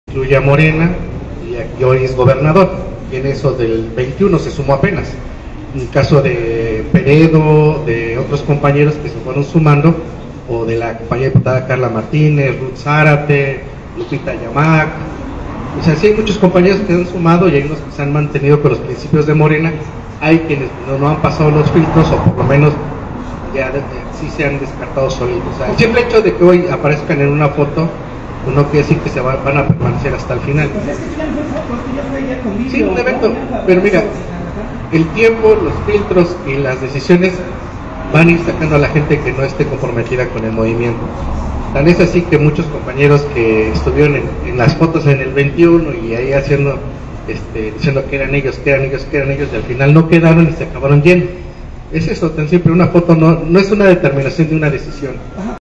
incluye a Morena y hoy es gobernador. Y en eso del 21 se sumó apenas. En el caso de Peredo, de otros compañeros que se fueron sumando, o de la compañera diputada Carla Martínez, Ruth Zárate, Lupita Yamac. O sea, sí hay muchos compañeros que se han sumado y hay unos que se han mantenido con los principios de Morena. Hay quienes no han pasado los filtros o por lo menos ya sí se han descartado solitos. O sea, el simple hecho de que hoy aparezcan en una foto no quiere decir que van a permanecer hasta el final. Sí, un evento, pero mira, el tiempo, los filtros y las decisiones van a ir sacando a la gente que no esté comprometida con el movimiento. Tan es así que muchos compañeros que estuvieron en las fotos en el 21 y ahí haciendo, diciendo que eran ellos, y al final no quedaron y se acabaron yendo. Es eso, tan siempre una foto no es una determinación de una decisión.